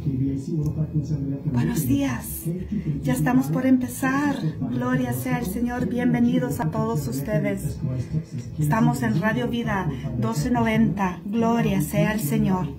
Buenos días. Ya estamos por empezar. Gloria sea el Señor. Bienvenidos a todos ustedes. Estamos en Radio Vida 1290. Gloria sea el Señor.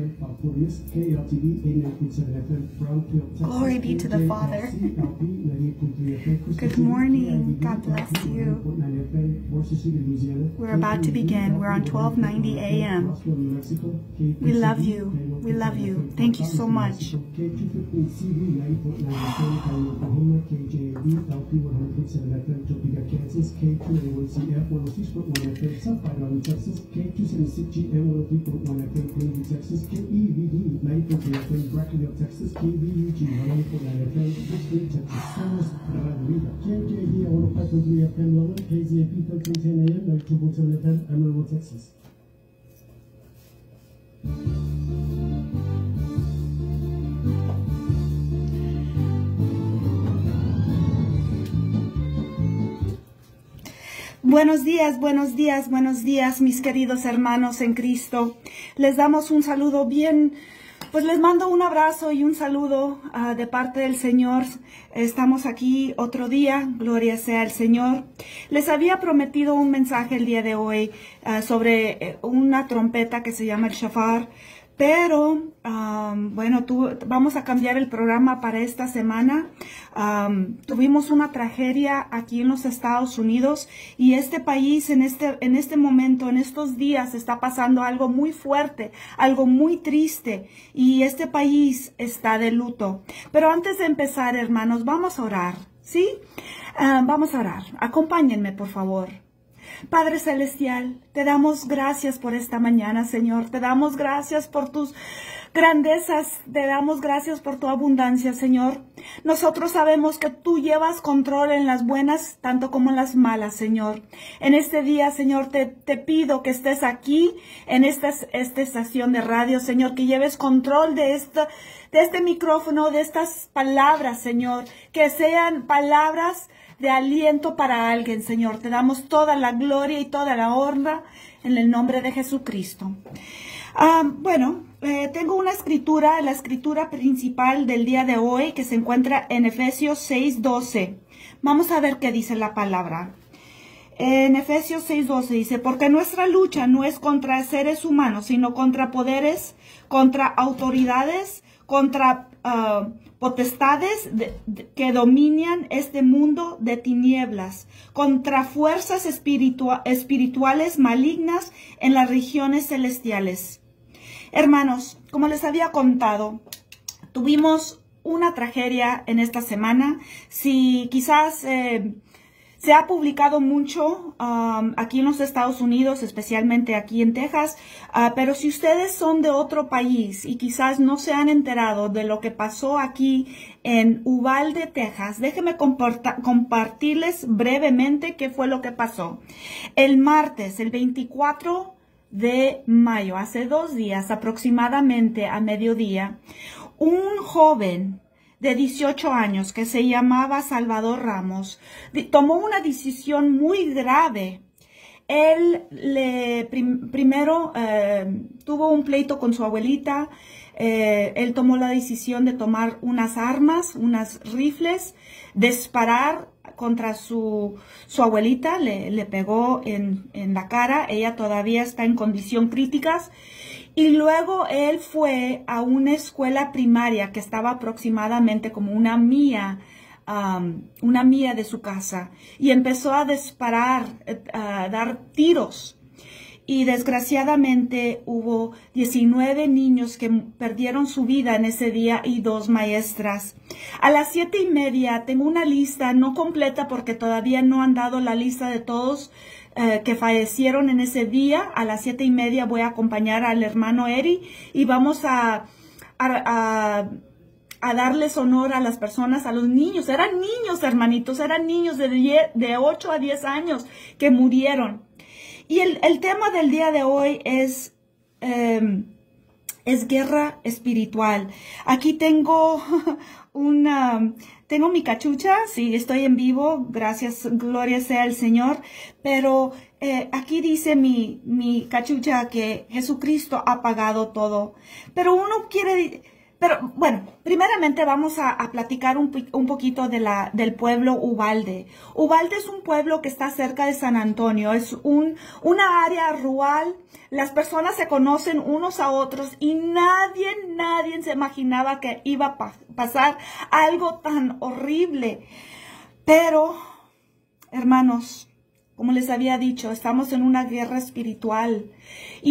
Glory be to the Father. Good morning. God bless you. We're about to begin. We're on 1290 a.m. We love you. We love you. Thank you so much. Buenos días, buenos días, buenos días, mis queridos hermanos en Cristo. Les damos un saludo bien, pues les mando un abrazo y un saludo de parte del Señor. Estamos aquí otro día, gloria sea al Señor. Les había prometido un mensaje el día de hoy sobre una trompeta que se llama el shofar. Pero, bueno, vamos a cambiar el programa para esta semana. Tuvimos una tragedia aquí en los Estados Unidos y este país en este momento, en estos días, está pasando algo muy fuerte, algo muy triste y este país está de luto. Pero antes de empezar, hermanos, vamos a orar, ¿sí? Vamos a orar. Acompáñenme, por favor. Padre Celestial, te damos gracias por esta mañana, Señor. Te damos gracias por tus grandezas. Te damos gracias por tu abundancia, Señor. Nosotros sabemos que tú llevas control en las buenas, tanto como en las malas, Señor. En este día, Señor, te pido que estés aquí, en esta estación de radio, Señor, que lleves control de este micrófono, de estas palabras, Señor, que sean palabras de aliento para alguien, Señor. Te damos toda la gloria y toda la honra en el nombre de Jesucristo. Bueno, tengo una escritura, la escritura principal del día de hoy, que se encuentra en Efesios 6:12. Vamos a ver qué dice la palabra. En Efesios 6:12 dice, porque nuestra lucha no es contra seres humanos, sino contra poderes, contra autoridades, contra potestades que dominan este mundo de tinieblas, contra fuerzas espirituales malignas en las regiones celestiales. Hermanos, como les había contado, tuvimos una tragedia en esta semana. Si quizás se ha publicado mucho aquí en los Estados Unidos, especialmente aquí en Texas, pero si ustedes son de otro país y quizás no se han enterado de lo que pasó aquí en Uvalde, Texas, déjenme compartirles brevemente qué fue lo que pasó. El martes, el 24 de mayo, hace 2 días aproximadamente a mediodía, un joven de 18 años que se llamaba Salvador Ramos tomó una decisión muy grave. Él primero tuvo un pleito con su abuelita. Él tomó la decisión de tomar unas armas, unas rifles, disparar contra su abuelita. Le pegó en la cara. Ella todavía está en condición críticas. Y luego él fue a una escuela primaria que estaba aproximadamente como una milla de su casa. Y empezó a disparar, a dar tiros. Y desgraciadamente hubo 19 niños que perdieron su vida en ese día y 2 maestras. A las 7:30 tengo una lista no completa porque todavía no han dado la lista de todos que fallecieron en ese día. A las 7:30 voy a acompañar al hermano Eri y vamos a darles honor a las personas, a los niños. Eran niños, hermanitos, eran niños de 8 a 10 años que murieron. Y el tema del día de hoy es guerra espiritual. Aquí tengo tengo mi cachucha, sí, estoy en vivo, gracias, gloria sea al Señor, pero aquí dice mi cachucha que Jesucristo ha pagado todo. Pero uno quiere Pero bueno, primeramente vamos a platicar un poquito del pueblo Uvalde. Uvalde es un pueblo que está cerca de San Antonio. Es una área rural. Las personas se conocen unos a otros y nadie se imaginaba que iba a pasar algo tan horrible. Pero, hermanos, como les había dicho, estamos en una guerra espiritual. Y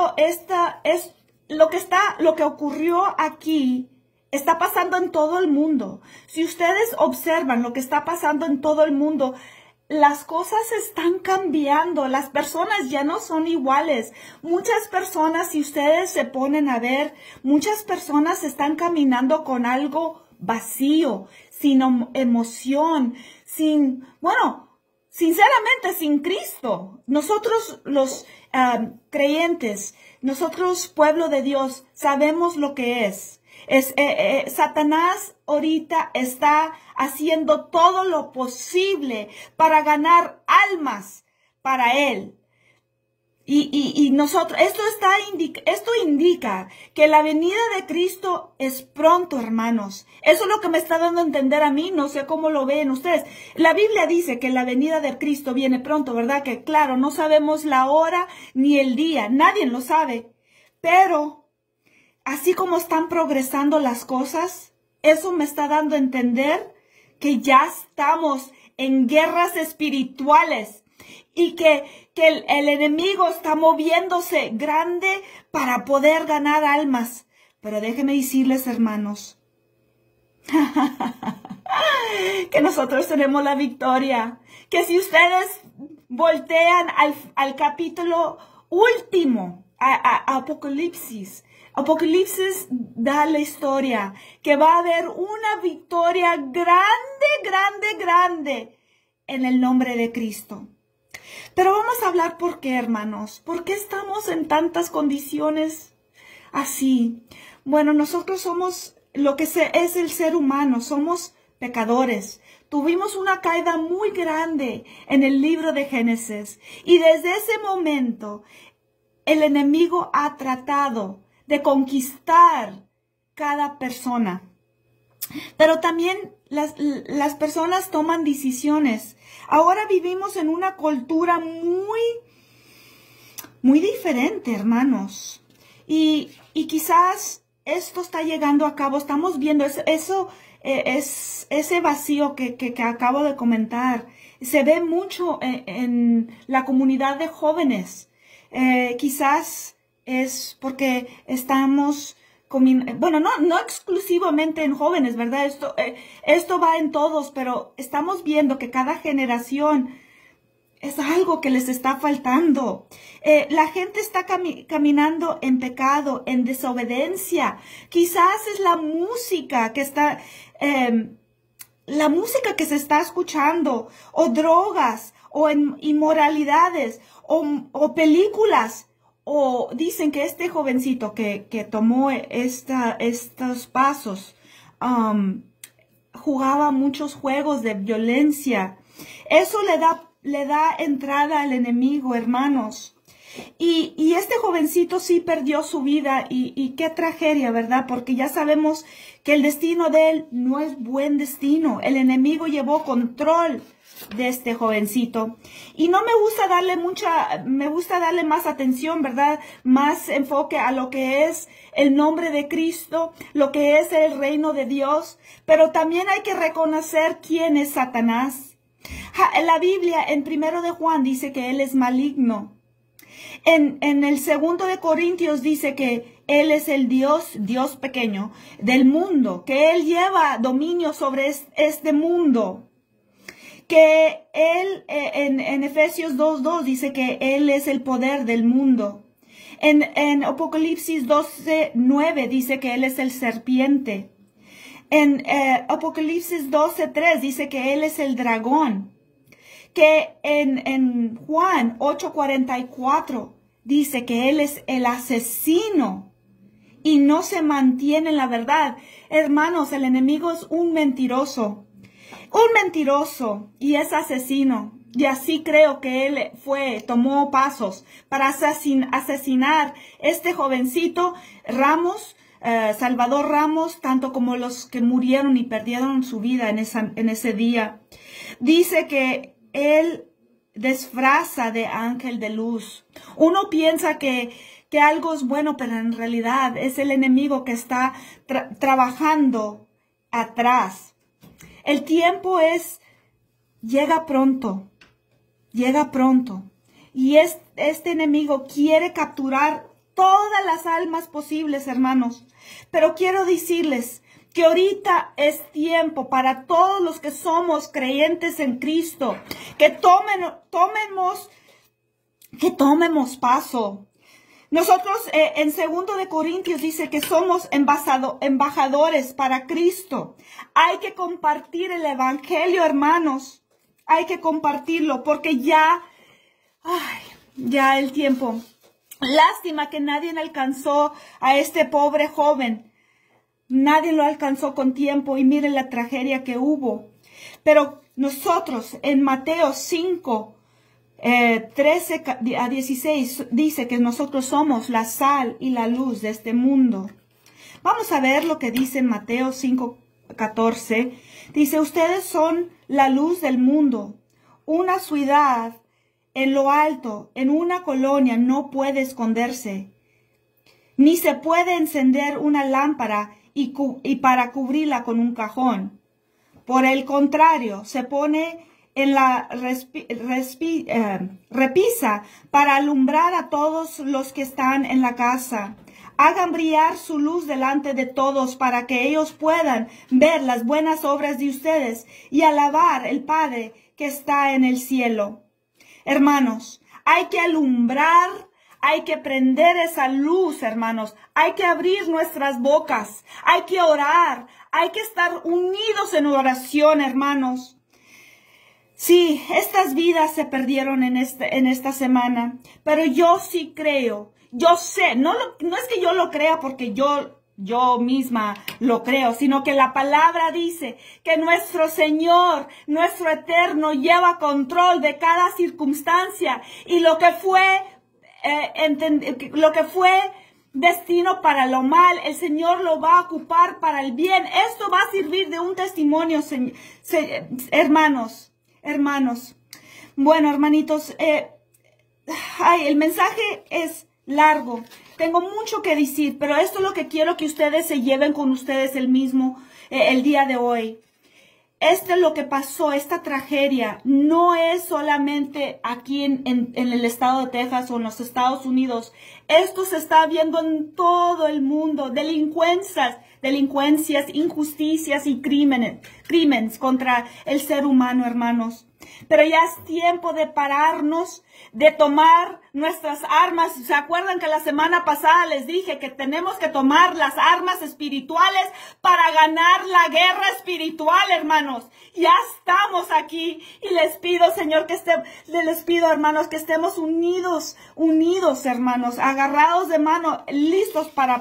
lo que ocurrió aquí está pasando en todo el mundo. Si ustedes observan lo que está pasando en todo el mundo, las cosas están cambiando. Las personas ya no son iguales. Muchas personas, si ustedes se ponen a ver, muchas personas están caminando con algo vacío, sin emoción, sinceramente, sin Cristo. Nosotros los creyentes, nosotros pueblo de Dios, sabemos lo que es. Satanás ahorita está haciendo todo lo posible para ganar almas para él. Y nosotros, esto indica que la venida de Cristo es pronto, hermanos. Eso es lo que me está dando a entender a mí, no sé cómo lo ven ustedes. La Biblia dice que la venida de Cristo viene pronto, ¿verdad? Que claro, no sabemos la hora ni el día, nadie lo sabe. Pero, así como están progresando las cosas, eso me está dando a entender que ya estamos en guerras espirituales. Y que el enemigo está moviéndose grande para poder ganar almas. Pero déjenme decirles, hermanos, que nosotros tenemos la victoria. Que si ustedes voltean al capítulo último, a Apocalipsis, Apocalipsis da la historia que va a haber una victoria grande en el nombre de Cristo. Pero vamos a hablar por qué, hermanos. ¿Por qué estamos en tantas condiciones así? Bueno, nosotros somos lo que es el ser humano. Somos pecadores. Tuvimos una caída muy grande en el libro de Génesis. Y desde ese momento, el enemigo ha tratado de conquistar cada persona. Pero también las personas toman decisiones. Ahora vivimos en una cultura muy diferente, hermanos. Y quizás esto está llegando a cabo. Estamos viendo ese vacío que acabo de comentar. Se ve mucho en la comunidad de jóvenes. Quizás es porque estamos... Bueno, no exclusivamente en jóvenes, ¿verdad? Esto va en todos, pero estamos viendo que cada generación es algo que les está faltando. La gente está caminando en pecado, en desobediencia. Quizás es la música que se está escuchando, o drogas, o inmoralidades, o películas. O dicen que este jovencito que tomó estos pasos jugaba muchos juegos de violencia. Eso le da entrada al enemigo, hermanos. Y este jovencito sí perdió su vida y qué tragedia, ¿verdad? Porque ya sabemos que el destino de él no es buen destino. El enemigo llevó control de este jovencito. Y no me gusta me gusta darle más atención, ¿verdad? Más enfoque a lo que es el nombre de Cristo, lo que es el reino de Dios. Pero también hay que reconocer quién es Satanás. La Biblia en 1 de Juan dice que él es maligno. En el 2 de Corintios dice que él es el Dios pequeño del mundo, que él lleva dominio sobre este mundo. Que él, en Efesios 2:2 dice que él es el poder del mundo. En Apocalipsis 12:9 dice que él es el serpiente. En Apocalipsis 12:3 dice que él es el dragón. Que en Juan 8:44 dice que él es el asesino y no se mantiene en la verdad. Hermanos, el enemigo es un mentiroso. Un mentiroso y es asesino. Y así creo que él tomó pasos para asesinar este jovencito Ramos, Salvador Ramos, tanto como los que murieron y perdieron su vida en ese día. Dice que él disfraza de ángel de luz. Uno piensa que algo es bueno, pero en realidad es el enemigo que está trabajando atrás. El tiempo llega pronto, y este enemigo quiere capturar todas las almas posibles, hermanos. Pero quiero decirles que ahorita es tiempo para todos los que somos creyentes en Cristo, que tomemos paso. Nosotros en 2 de Corintios dice que somos embajadores para Cristo. Hay que compartir el evangelio, hermanos. Hay que compartirlo porque ya el tiempo. Lástima que nadie alcanzó a este pobre joven. Nadie lo alcanzó con tiempo y miren la tragedia que hubo. Pero nosotros en Mateo 5, 13 a 16 dice que nosotros somos la sal y la luz de este mundo. Vamos a ver lo que dice en Mateo 5, 14. Dice, ustedes son la luz del mundo. Una ciudad en lo alto, en una colonia, no puede esconderse. Ni se puede encender una lámpara y para cubrirla con un cajón. Por el contrario, se pone en la repisa para alumbrar a todos los que están en la casa. Hagan brillar su luz delante de todos para que ellos puedan ver las buenas obras de ustedes y alabar al Padre que está en el cielo. Hermanos, hay que alumbrar, hay que prender esa luz, hermanos. Hay que abrir nuestras bocas, hay que orar, hay que estar unidos en oración, hermanos. Sí, estas vidas se perdieron en esta semana, pero yo sí creo, yo sé, no es que yo lo crea porque yo misma lo creo, sino que la palabra dice que nuestro Señor, nuestro Eterno, lleva control de cada circunstancia y lo que fue destino para lo mal, el Señor lo va a ocupar para el bien. Esto va a servir de un testimonio, hermanos. Bueno, hermanitos, el mensaje es largo. Tengo mucho que decir, pero esto es lo que quiero que ustedes se lleven con ustedes el día de hoy. Esto es lo que pasó, esta tragedia no es solamente aquí en el estado de Texas o en los Estados Unidos. Esto se está viendo en todo el mundo. Delincuencias, injusticias y crímenes contra el ser humano, hermanos. Pero ya es tiempo de pararnos, de tomar nuestras armas. ¿Se acuerdan que la semana pasada les dije que tenemos que tomar las armas espirituales para ganar la guerra espiritual, hermanos? Ya estamos aquí y les pido, Señor, les pido, hermanos, que estemos unidos, hermanos, agarrados de mano, listos para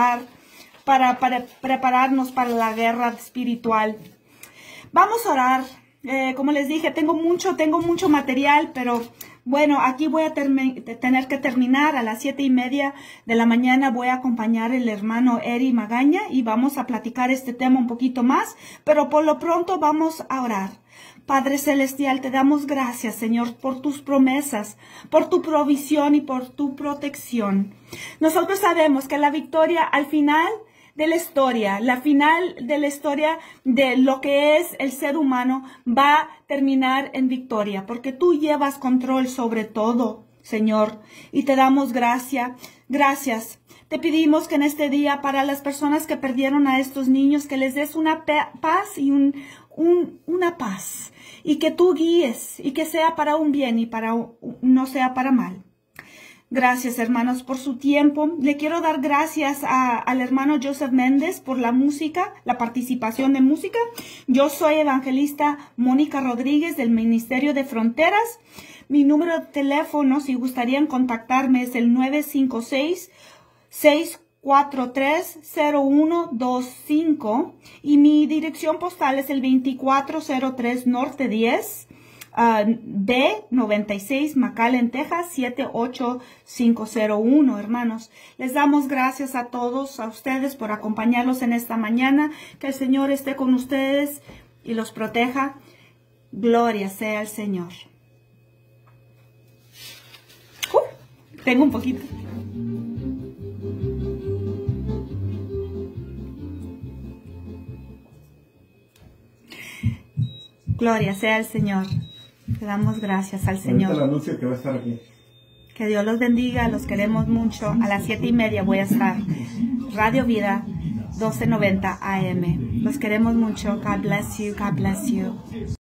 prepararnos para la guerra espiritual. Vamos a orar. Como les dije, tengo mucho material, pero bueno, aquí voy a tener que terminar a las 7:30 de la mañana. Voy a acompañar al hermano Eri Magaña y vamos a platicar este tema un poquito más, pero por lo pronto vamos a orar. Padre Celestial, te damos gracias, Señor, por tus promesas, por tu provisión y por tu protección. Nosotros sabemos que la victoria al final de la historia, de lo que es el ser humano va a terminar en victoria, porque tú llevas control sobre todo, Señor, y te damos gracias. Te pedimos que en este día, para las personas que perdieron a estos niños, que les des una paz y una paz, y que tú guíes, y que sea para un bien y no sea para mal. Gracias, hermanos, por su tiempo. Le quiero dar gracias al hermano Joseph Méndez por la música, la participación de música. Yo soy evangelista Mónica Rodríguez del Ministerio de Fronteras. Mi número de teléfono, si gustarían contactarme, es el 956-643-0125 y mi dirección postal es el 2403 Norte 10, B96, McAllen, Texas, 78501, hermanos. Les damos gracias a todos, a ustedes, por acompañarlos en esta mañana. Que el Señor esté con ustedes y los proteja. Gloria sea al Señor. Tengo un poquito. Gloria sea al Señor. Le damos gracias al Señor. El anuncio que va a estar aquí. Que Dios los bendiga, los queremos mucho. A las 7:30 voy a estar. Radio Vida 1290 AM. Los queremos mucho. God bless you. God bless you.